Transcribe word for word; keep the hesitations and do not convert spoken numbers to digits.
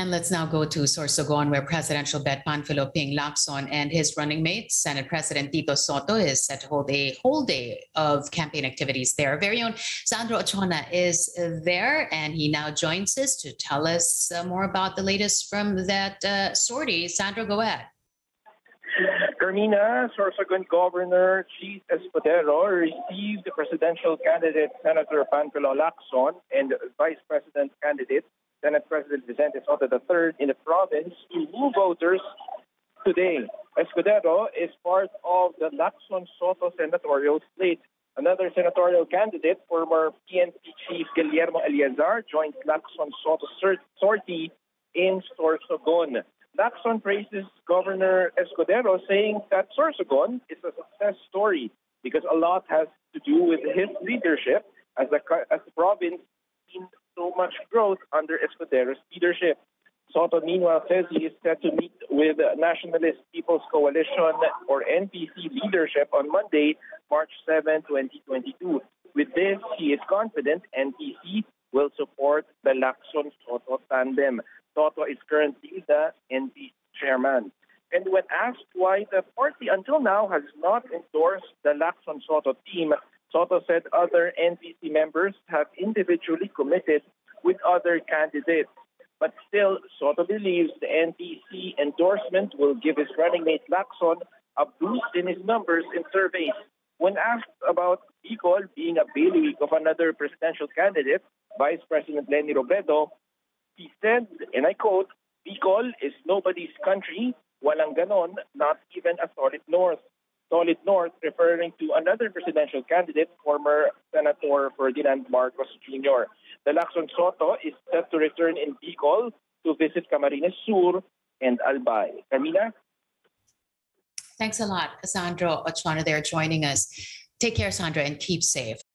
And let's now go to Sorsogon, where presidential bet Panfilo Ping Lacson and his running mate, Senate President Tito Sotto, is set to hold a whole day of campaign activities there. Our very own Sandro Ochona is there, and he now joins us to tell us uh, more about the latest from that uh, sortie. Sandro, go ahead. Carmina, Sorsogon Governor Cheese Escudero received the presidential candidate Senator Panfilo Lacson and Vice President candidate Senate President Vicente Sotto the third in the province to move voters today. Escudero is part of the Lacson-Sotto senatorial slate. Another senatorial candidate, former P N P Chief Guillermo Eleazar, joined Lacson-Sotto sortie in Sorsogon. Lacson praises Governor Escudero, saying that Sorsogon is a success story because a lot has to do with his leadership as the, as the province seen so much growth under Escudero's leadership. Sotto, meanwhile, says he is set to meet with Nationalist People's Coalition, or N P C, leadership on Monday, March seventh, twenty twenty-two. With this, he is confident N P C will support the Lacson-Sotto tandem. Sotto is currently the N P C chairman. And when asked why the party until now has not endorsed the Lacson-Sotto team, Sotto said other N P C members have individually committed with other candidates. But still, Sotto believes the N P C endorsement will give his running mate Lacson a boost in his numbers in surveys. When asked about Bicol being a bailiwick of another presidential candidate, Vice President Leni Robredo, he said, and I quote, "Bicol is nobody's country, walang ganon, not even a solid north." Solid North, referring to another presidential candidate, former Senator Ferdinand Marcos Junior The Lacson-Sotto is set to return in Bicol to visit Camarines Sur and Albay. Carmina? Thanks a lot, Sandro Ochona, there joining us. Take care, Sandra, and keep safe.